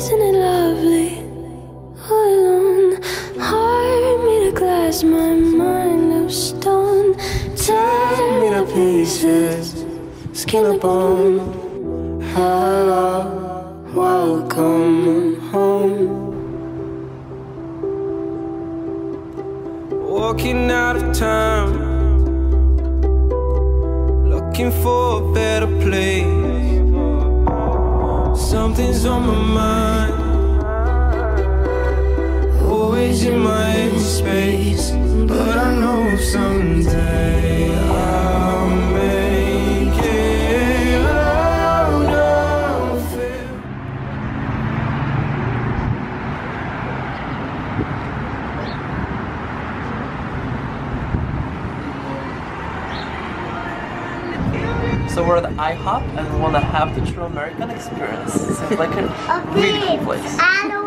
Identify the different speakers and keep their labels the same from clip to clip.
Speaker 1: isn't it lovely? All alone, heart made of glass, my mind of stone. Tear me to pieces, skin and bone. Hello, welcome home.
Speaker 2: Walking out of time, looking for a better place. Something's on my mind, always in my empty space. But I know someday I'll make it out of it.
Speaker 3: So we're at IHOP and we want to have the true American experience. Seems like a really cool place.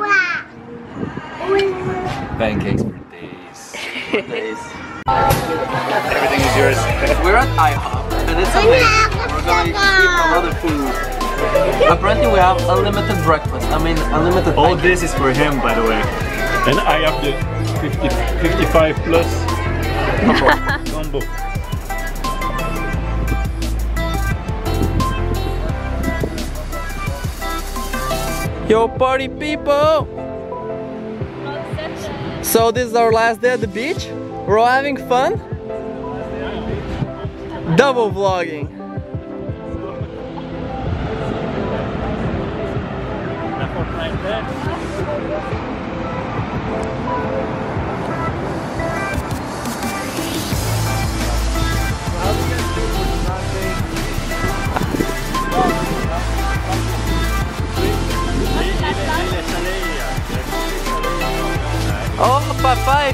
Speaker 4: Pancakes for days.
Speaker 3: Days.
Speaker 4: Everything is yours.
Speaker 3: We're at IHOP and it's amazing. We're going to eat a lot of food. Apparently we have unlimited breakfast. I mean unlimited
Speaker 4: All
Speaker 3: pancakes.
Speaker 4: this is for him, by the way. And I have the 55 plus combo.
Speaker 3: Yo party people! So this is our last day at the beach. We're all having fun. Double vlogging. Oh, papai!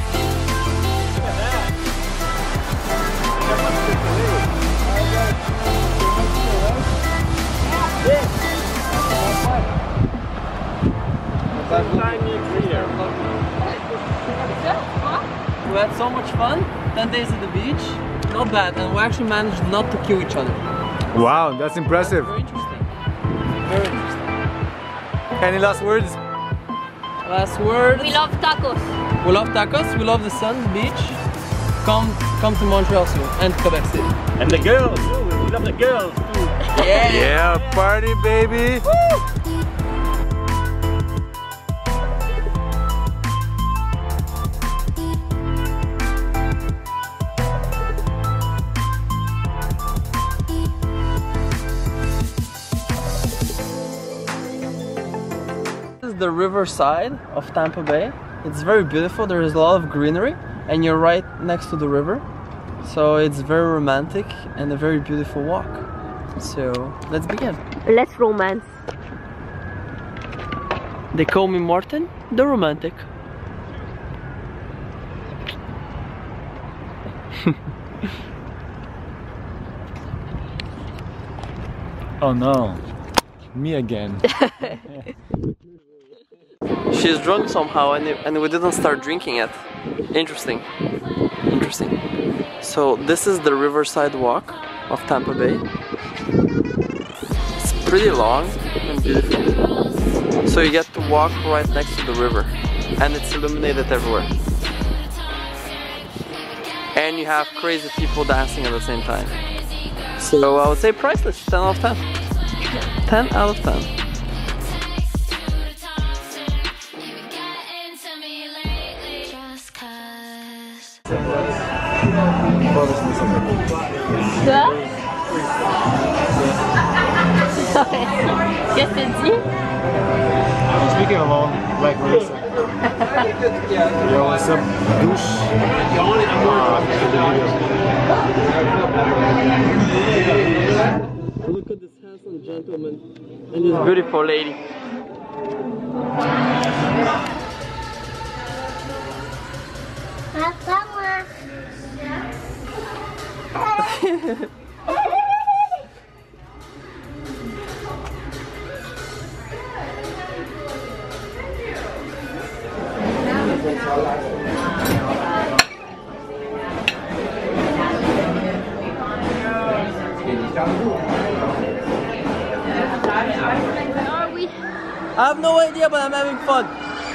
Speaker 3: We had so much fun, 10 days at the beach, not bad, and we actually managed not to kill each other.
Speaker 4: Wow, that's impressive.
Speaker 3: Very interesting. Very interesting.
Speaker 4: Any last words?
Speaker 3: Last word.
Speaker 5: We love tacos.
Speaker 3: We love tacos, we love the sun, the beach. Come to Montreal soon, and Quebec City.
Speaker 4: And the girls too. We love the girls too.
Speaker 3: Yeah!
Speaker 4: Yeah, party baby. Woo!
Speaker 3: This is the riverside of Tampa Bay. It's very beautiful, there is a lot of greenery and you're right next to the river. So it's very romantic and a very beautiful walk. So let's begin.
Speaker 5: Let's romance.
Speaker 3: They call me Martin, the romantic.
Speaker 4: Oh no, me again.
Speaker 3: She's drunk somehow and we didn't start drinking yet. Interesting. Interesting. So this is the riverside walk of Tampa Bay. It's pretty long and beautiful. So you get to walk right next to the river and it's illuminated everywhere. And you have crazy people dancing at the same time. So I would say priceless, 10 out of 10. 10 out of 10.
Speaker 5: Quoi? Qu'est-ce que tu dis?
Speaker 4: I'm speaking alone, like Melissa. Yo, what's up, douche?
Speaker 3: Look at this handsome gentleman and this beautiful lady.
Speaker 5: Where are we?
Speaker 3: I have no idea, but I'm having fun.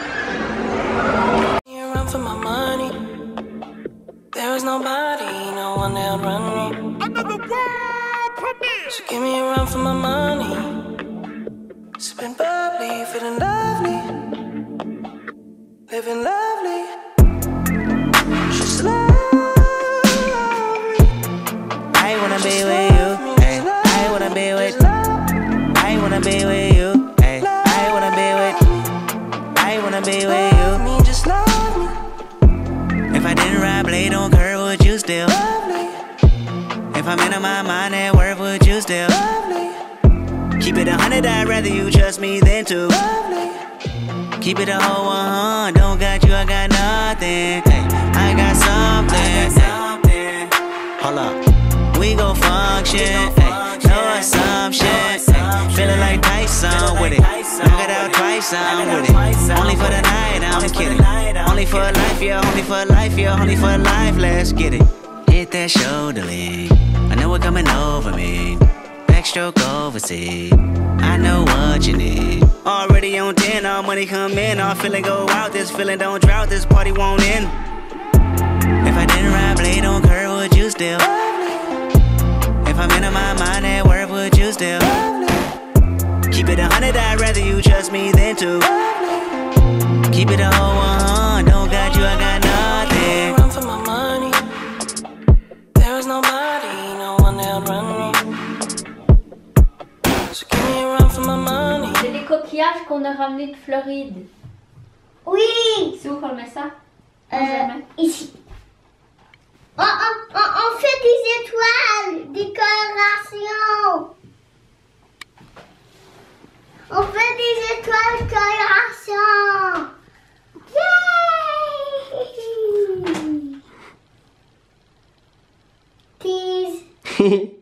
Speaker 1: Run for my money. There is nobody, no one that'll run me. Another world premiere. So give me a run for my money. Sipping bubbly, feeling lovely, living lovely. She's lovely. I wanna be with you. Hey, I wanna be with. I wanna be with you. Hey, I wanna be with. I wanna be with you. Me, just love me. If I didn't ride blade on curve, would you still? Lovely. If I'm in my mind at work, would you still? Lovely. Keep it 100, I'd rather you trust me than to. Lovely. Keep it a whole 100, don't got you, I got nothing. Hey, I got something. Hold up, we gon' function. Hey, no assumption. Hey, feeling like Tyson with it. Knock it out twice, I'm with it. Only for the night, I'm kidding. Only for life, yeah, only for life, yeah, only for life, let's get it. Hit that shoulder lean, I know it coming over me. Backstroke overseas, I know what you need. Already on 10, all money come in, all feeling go out, this feeling don't drought, this party won't end. If I didn't ride blade on curve, would you still? If I'm in my mind at work, would you still? Keep it 100, I'd rather you trust me than to. Keep it a whole 100, don't got you, I got nothing. Run for my money. There is nobody, no one that'll run me. So give me a run for my money.
Speaker 5: C'est des coquillages qu'on a ramenés de Floride.
Speaker 6: Oui.
Speaker 5: C'est où qu'on met ça?
Speaker 6: Ici. On fait des étoiles, décoration. On fait des étoiles, décoration. Yay! Tease.